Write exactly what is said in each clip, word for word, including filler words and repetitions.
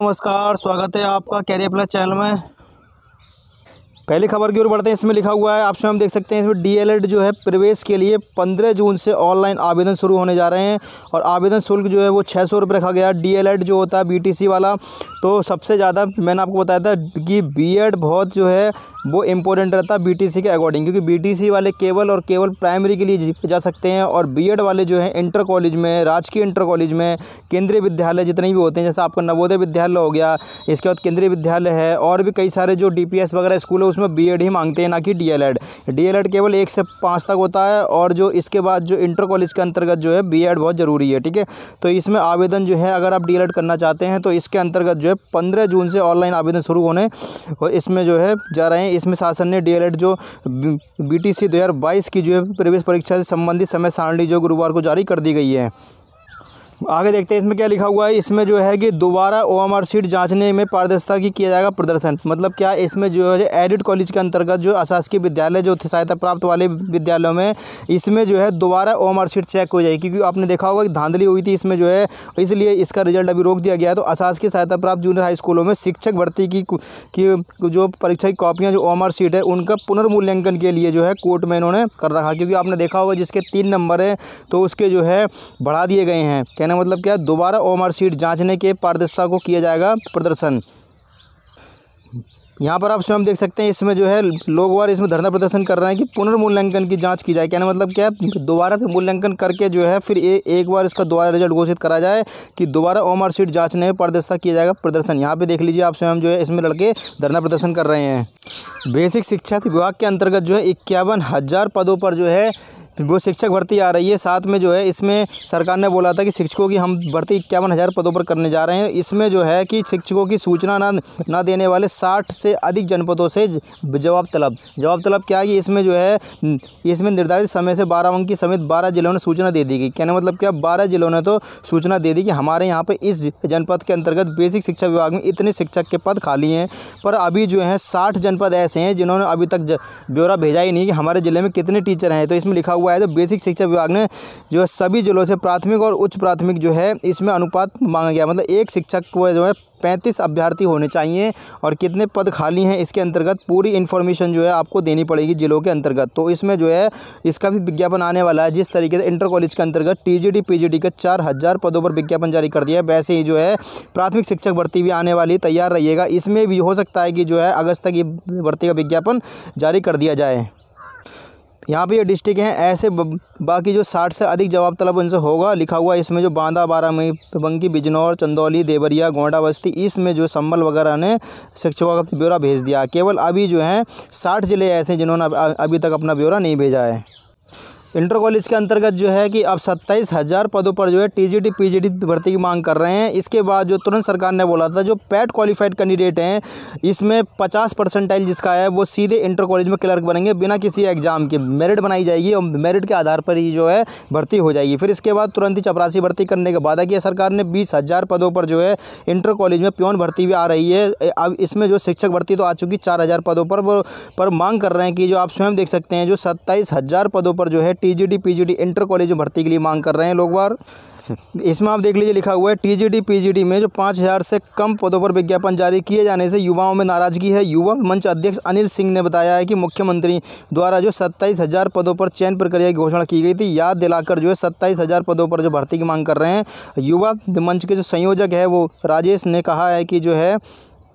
नमस्कार, स्वागत है आपका कैरियर प्लस चैनल में। पहली खबर की ओर बढ़ते हैं। इसमें लिखा हुआ है, आप स्वयं देख सकते हैं, इसमें डीएलएड जो है प्रवेश के लिए पंद्रह जून से ऑनलाइन आवेदन शुरू होने जा रहे हैं और आवेदन शुल्क जो है वो छः सौ रुपये रखा गया। डीएलएड जो होता है बीटीसी वाला, तो सबसे ज़्यादा मैंने आपको बताया था कि बीएड बहुत जो है वो इम्पोर्टेंट रहता है बीटीसी के अकॉर्डिंग, क्योंकि बीटीसी वाले केवल और केवल प्राइमरी के लिए जा सकते हैं और बीएड वाले जो है इंटर कॉलेज में, राजकीय इंटर कॉलेज में, केंद्रीय विद्यालय जितने भी होते हैं, जैसे आपका नवोदय विद्यालय हो गया, इसके बाद केंद्रीय विद्यालय है और भी कई सारे जो डीपीएस वगैरह स्कूल है उसमें बीएड ही मांगते हैं, ना कि डीएलएड। डीएलएड केवल एक से पाँच तक होता है और जो इसके बाद जो इंटर कॉलेज के अंतर्गत जो है बीएड बहुत ज़रूरी है। ठीक है, तो इसमें आवेदन जो है अगर आप डीएलएड करना चाहते हैं तो इसके अंतर्गत जो है पंद्रह जून से ऑनलाइन आवेदन शुरू होने और इसमें जो है जा रहे हैं। इसमें शासन ने डीएलएड जो बीटीसी दो हज़ार बाईस की जो है प्रवेश परीक्षा से संबंधित समय सारणी जो गुरुवार को जारी कर दी गई है। आगे देखते हैं इसमें क्या लिखा हुआ है। इसमें जो है कि दोबारा ओएमआर सीट जांचने में पारदर्शिता की किया जाएगा प्रदर्शन। मतलब क्या, इसमें जो है एडिट कॉलेज के अंतर्गत जो अशासकीय विद्यालय जो सहायता प्राप्त वाले विद्यालयों में इसमें जो है दोबारा ओएमआर सीट चेक हो जाएगी, क्योंकि आपने देखा होगा कि धांधली हुई थी इसमें जो है, इसलिए इसका रिजल्ट अभी रोक दिया गया है। तो अशासकीय सहायता प्राप्त जूनियर हाई स्कूलों में शिक्षक भर्ती की की जो परीक्षा की कॉपियाँ जो ओएमआर सीट है उनका पुनर्मूल्यांकन के लिए जो है कोर्ट में इन्होंने कर रखा, क्योंकि आपने देखा होगा जिसके तीन नंबर है तो उसके जो है बढ़ा दिए गए हैं। कहने मतलब क्या, दोबारा ओएमआर सीट जांचने के पारदर्शिता को किया जाएगा प्रदर्शन। यहाँ पर आप स्वयं देख सकते हैं, इसमें जो है लोग बार इसमें धरना प्रदर्शन कर रहे हैं कि पुनर्मूल्यांकन की जांच की जाए। कहने मतलब क्या, दोबारा से मूल्यांकन करके जो है फिर ए, एक बार इसका दोबारा रिजल्ट घोषित करा जाए कि दोबारा ओएमआर सीट जांचने में पारदर्शिता किया जाएगा प्रदर्शन। यहाँ पे देख लीजिए आप स्वयं जो है इसमें लड़के धरना प्रदर्शन कर रहे हैं। बेसिक शिक्षा विभाग के अंतर्गत जो है इक्यावन हज़ार पदों पर जो है वो शिक्षक भर्ती आ रही है। साथ में जो है इसमें सरकार ने बोला था कि शिक्षकों की हम भर्ती इक्यावन हज़ार पदों पर करने जा रहे हैं। इसमें जो है कि शिक्षकों की सूचना ना ना देने वाले साठ से अधिक जनपदों से जवाब तलब जवाब तलब क्या है कि इसमें जो है इसमें निर्धारित समय से बारह अंक समेत बारह जिलों ने सूचना दे दी गई। कहने मतलब क्या, बारह जिलों ने तो सूचना दे दी कि हमारे यहाँ पर इस जनपद के अंतर्गत बेसिक शिक्षा विभाग में इतने शिक्षक के पद खाली हैं, पर अभी जो है साठ जनपद ऐसे हैं जिन्होंने अभी तक ब्यौरा भेजा ही नहीं कि हमारे ज़िले में कितने टीचर हैं। तो इसमें लिखा हुआ है, तो बेसिक शिक्षा विभाग ने जो है सभी जिलों से प्राथमिक और उच्च प्राथमिक जो है इसमें अनुपात मांगा गया। मतलब एक शिक्षक को जो है पैंतीस अभ्यर्थी होने चाहिए और कितने पद खाली हैं इसके अंतर्गत पूरी इन्फॉर्मेशन जो है आपको देनी पड़ेगी जिलों के अंतर्गत। तो इसमें जो है इसका भी विज्ञापन आने वाला है। जिस तरीके से इंटर कॉलेज के अंतर्गत टीजीडी पीजीडी के चार हज़ार पदों पर विज्ञापन जारी कर दिया है, वैसे ही जो है प्राथमिक शिक्षक भर्ती भी आने वाली, तैयार रहिएगा। इसमें भी हो सकता है कि जो है अगस्त तक ये भर्ती का विज्ञापन जारी कर दिया जाए। यहाँ पे ये डिस्ट्रिक्ट हैं ऐसे, बाकी जो साठ से अधिक जवाब तलब उनसे होगा। लिखा हुआ है इसमें जो बांदा, बाराबंकी, बिजनौर, चंदौली, देवरिया, गोंडा बस्ती, इसमें जो संभल वगैरह ने शिक्षकों का ब्यौरा भेज दिया। केवल अभी जो हैं साठ ज़िले ऐसे जिन्होंने अभी तक अपना ब्यौरा नहीं भेजा है। इंटर कॉलेज के अंतर्गत जो है कि अब सत्ताईस हज़ार पदों पर जो है टीजीटी पीजीडी भर्ती की मांग कर रहे हैं। इसके बाद जो तुरंत सरकार ने बोला था जो पैट क्वालिफाइड कैंडिडेट हैं इसमें पचास परसेंटाइल जिसका है वो सीधे इंटर कॉलेज में क्लर्क बनेंगे बिना किसी एग्जाम के। मेरिट बनाई जाएगी और मेरिट के आधार पर ही जो है भर्ती हो जाएगी। फिर इसके बाद तुरंत ही चपरासी भर्ती करने का वादा किया सरकार ने। बीस हज़ार पदों पर जो है इंटर कॉलेज में प्योन भर्ती भी आ रही है। अब इसमें जो शिक्षक भर्ती तो आ चुकी, चार हज़ार पदों पर पर मांग कर रहे हैं कि जो आप स्वयं देख सकते हैं जो सत्ताईस हज़ार पदों पर जो है टीजीडी पीजीडी इंटर कॉलेज में भर्ती के लिए मांग कर रहे हैं लोग बार। इसमें आप देख लीजिए लिखा हुआ है टीजीडी पीजीडी में जो पाँच हज़ार से कम पदों पर विज्ञापन जारी किए जाने से युवाओं में नाराजगी है। युवा मंच अध्यक्ष अनिल सिंह ने बताया है कि मुख्यमंत्री द्वारा जो सत्ताईस हज़ार पदों पर चयन प्रक्रिया की घोषणा की गई थी, याद दिलाकर जो है सत्ताईस हज़ार पदों पर जो भर्ती की मांग कर रहे हैं। युवा मंच के जो संयोजक है वो राजेश ने कहा है कि जो है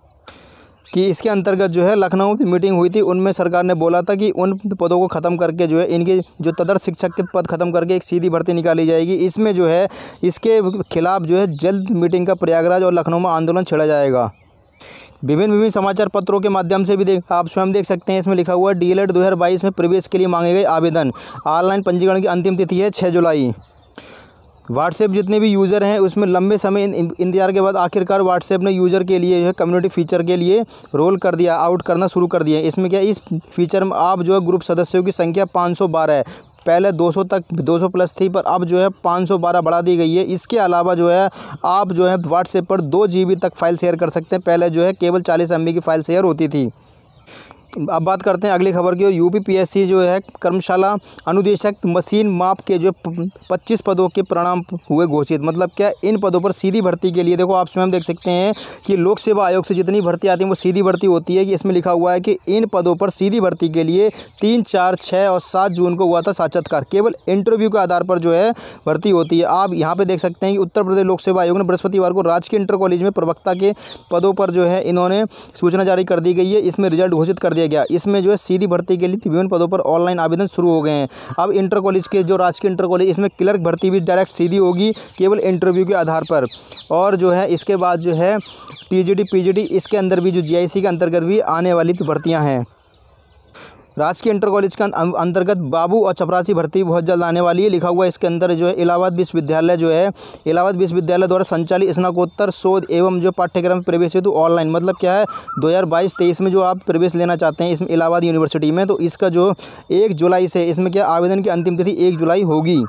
कि इसके अंतर्गत जो है लखनऊ में मीटिंग हुई थी, उनमें सरकार ने बोला था कि उन पदों को ख़त्म करके जो है इनके जो तदर्थ शिक्षक के पद ख़त्म करके एक सीधी भर्ती निकाली जाएगी। इसमें जो है इसके खिलाफ जो है जल्द मीटिंग का प्रयागराज और लखनऊ में आंदोलन छेड़ा जाएगा। विभिन्न विभिन्न समाचार पत्रों के माध्यम से भी देख आप स्वयं देख सकते हैं। इसमें लिखा हुआ है डीएलएड दो हज़ार बाईस में प्रवेश के लिए मांगे गए आवेदन, ऑनलाइन पंजीकरण की अंतिम तिथि है छः जुलाई। व्हाट्सएप जितने भी यूज़र हैं उसमें लंबे समय इंतजार के बाद आखिरकार व्हाट्सएप ने यूज़र के लिए जो है कम्युनिटी फीचर के लिए रोल कर दिया, आउट करना शुरू कर दिया। इसमें क्या, इस फीचर में आप जो है ग्रुप सदस्यों की संख्या पाँच सौ बारह है। पहले दो सौ तक दो सौ प्लस थी, पर अब जो है पाँच सौ बारह बढ़ा दी गई है। इसके अलावा जो है आप जो है व्हाट्सएप पर दो जी बी तक फाइल शेयर कर सकते हैं। पहले जो है केवल चालीस एम बी की फ़ाइल शेयर होती थी। अब बात करते हैं अगली खबर की और यूपी पीएससी जो है कर्मशाला अनुदेशक मशीन माप के जो पच्चीस पदों के परिणाम हुए घोषित। मतलब क्या, इन पदों पर सीधी भर्ती के लिए देखो आप स्वयं देख सकते हैं कि लोक सेवा आयोग से जितनी भर्ती आती है वो सीधी भर्ती होती है। कि इसमें लिखा हुआ है कि इन पदों पर सीधी भर्ती के लिए तीन चार छः और सात जून को हुआ था साक्षात्कार। केवल इंटरव्यू के आधार पर जो है भर्ती होती है। आप यहाँ पे देख सकते हैं कि उत्तर प्रदेश लोक सेवा आयोग ने बृहस्पतिवार को राजकीय इंटर कॉलेज में प्रवक्ता के पदों पर जो है इन्होंने सूचना जारी कर दी गई है। इसमें रिजल्ट घोषित कर दिया गया। इसमें जो है सीधी भर्ती के लिए विभिन्न पदों पर ऑनलाइन आवेदन शुरू हो गए हैं। अब इंटर कॉलेज के जो राजकीय इंटर कॉलेज, इसमें क्लर्क भर्ती भी डायरेक्ट सीधी होगी केवल इंटरव्यू के आधार पर। और जो है इसके बाद जो है टीजीटी पीजीटी, इसके अंदर भी जो जीआईसी के अंतर्गत भी आने वाली भर्तियां हैं। राजकीय इंटर कॉलेज के अंतर्गत बाबू और चपरासी भर्ती बहुत जल्द आने वाली है। लिखा हुआ है इसके अंदर जो है इलाहाबाद विश्वविद्यालय जो है इलाहाबाद विश्वविद्यालय द्वारा संचालित स्नातकोत्तर शोध एवं जो पाठ्यक्रम प्रवेश हेतु ऑनलाइन, मतलब क्या है दो हज़ार बाईस तेईस में जो आप प्रवेश लेना चाहते हैं इसमें इलाहाबाद यूनिवर्सिटी में, तो इसका जो एक जुलाई से इसमें क्या आवेदन की अंतिम तिथि एक जुलाई होगी।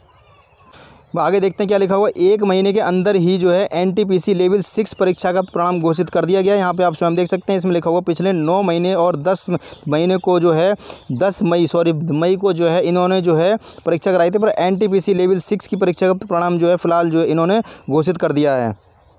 आगे देखते हैं क्या लिखा हुआ। एक महीने के अंदर ही जो है एनटीपीसी लेवल सिक्स परीक्षा का परिणाम घोषित कर दिया गया। यहाँ पे आप स्वयं देख सकते हैं इसमें लिखा हुआ पिछले नौ महीने और दस महीने को जो है दस मई सॉरी मई को जो है इन्होंने जो है परीक्षा कराई थी, पर एनटीपीसी लेवल सिक्स की परीक्षा का परिणाम जो है फिलहाल जो है इन्होंने घोषित कर दिया है।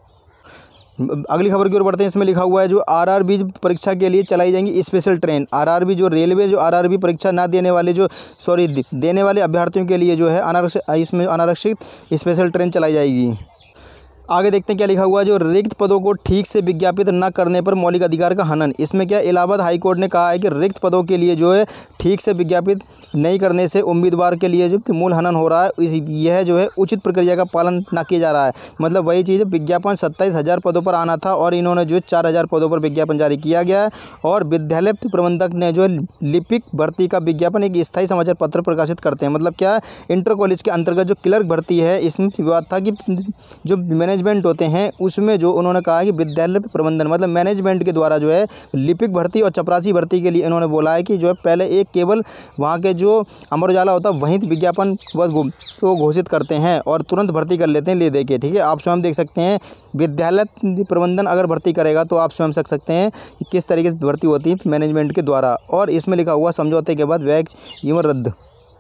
अगली खबर की ओर बढ़ते हैं। इसमें लिखा हुआ है जो आरआरबी परीक्षा के लिए चलाई जाएंगी स्पेशल ट्रेन। आरआरबी जो रेलवे जो आरआरबी परीक्षा ना देने वाले जो सॉरी देने वाले अभ्यर्थियों के लिए जो है अनारक्षित इसमें अनारक्षित स्पेशल ट्रेन चलाई जाएगी। आगे देखते हैं क्या लिखा हुआ है। जो रिक्त पदों को ठीक से विज्ञापित न करने पर मौलिक अधिकार का हनन। इसमें क्या इलाहाबाद हाईकोर्ट ने कहा है कि रिक्त पदों के लिए जो है ठीक से विज्ञापित नहीं करने से उम्मीदवार के लिए जो मूल हनन हो रहा है, इस यह जो है उचित प्रक्रिया का पालन ना किया जा रहा है। मतलब वही चीज़ है, विज्ञापन सत्ताईस हज़ार पदों पर आना था और इन्होंने जो चार हज़ार पदों पर विज्ञापन जारी किया गया है। और विद्यालय प्रबंधक ने जो लिपिक भर्ती का विज्ञापन एक स्थायी समाचार पत्र प्रकाशित करते हैं। मतलब क्या इंटर कॉलेज के अंतर्गत जो क्लर्क भर्ती है इसमें विवाद था कि जो मैनेजमेंट होते हैं उसमें जो उन्होंने कहा कि विद्यालय प्रबंधन मतलब मैनेजमेंट के द्वारा जो है लिपिक भर्ती और चपरासी भर्ती के लिए इन्होंने बोला है कि जो है पहले एक केवल वहाँ के जो अमर उजाला होता है वहीं विज्ञापन बस वो घोषित करते हैं और तुरंत भर्ती कर लेते हैं ले दे के। ठीक है, आप स्वयं देख सकते हैं विद्यालय प्रबंधन अगर भर्ती करेगा तो आप स्वयं देख सकते हैं कि किस तरीके से भर्ती होती है मैनेजमेंट के द्वारा। और इसमें लिखा हुआ समझौते के बाद वैक जीवन रद्द।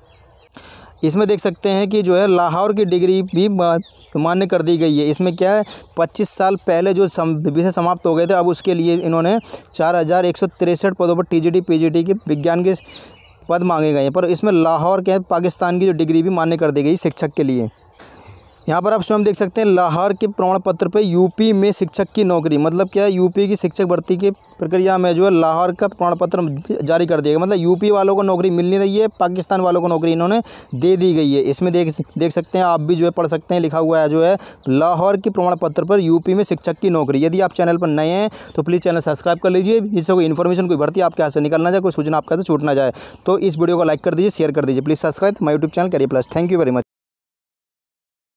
इसमें देख सकते हैं कि जो है लाहौर की डिग्री भी मान्य कर दी गई है। इसमें क्या है पच्चीस साल पहले जो विषय समाप्त हो गए थे अब उसके लिए इन्होंने चार हज़ार एक सौ तिरसठ पदों पर टीजीटी पीजीटी के विज्ञान के पद मांगे गए हैं, पर इसमें लाहौर के पाकिस्तान की जो डिग्री भी मान्य कर दी गई शिक्षक के लिए। यहाँ पर आप स्वयं देख सकते हैं लाहौर के प्रमाण पत्र पे यूपी में शिक्षक की नौकरी। मतलब क्या है यूपी की शिक्षक भर्ती की प्रक्रिया में जो है लाहौर का प्रमाण पत्र जारी कर दिया गया। मतलब यूपी वालों को नौकरी मिल नहीं रही है, पाकिस्तान वालों को नौकरी इन्होंने दे दी गई है। इसमें देख देख सकते हैं आप भी जो है पढ़ सकते हैं लिखा हुआ है जो है लाहौर के प्रमाण पत्र पर यूपी में शिक्षक की नौकरी। यदि आप चैनल पर नए हैं तो प्लीज़ चैनल सब्सक्राइब कर लीजिए, जिससे कोई इन्फॉर्मेशन कोई भर्ती आपके हाथ से निकल ना जाए, कोई सूचना आपके हाथ से छूट ना जाए। तो इस वीडियो को लाइक कर दीजिए, शेयर कर दीजिए। Please subscribe my YouTube channel career plus. Thank you very much.